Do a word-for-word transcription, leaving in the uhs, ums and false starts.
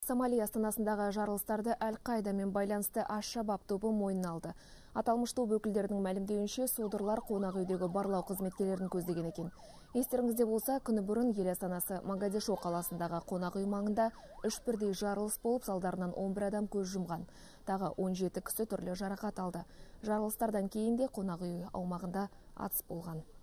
Сомали астанасындағы жарылыстарды Әл-Қайдамен байланысты Аш-Шабаб тобы мойнына алды. Аталмыш топ өкілдерінің мәлімдеуінше, содырлар қонақ үйдегі барлау қызметкерлерін көздеген екен. Естеріңізде болса, күні бұрын ел астанасы Могадишо қаласындағы қонақ үй маңында үш бірдей жарылыс болып, салдарынан он бір адам көз жұмған. Тағы он жеті кісі түрлі жарақат алды. Жарылыстардан кейін де қонақ үй аумағында атыс болған.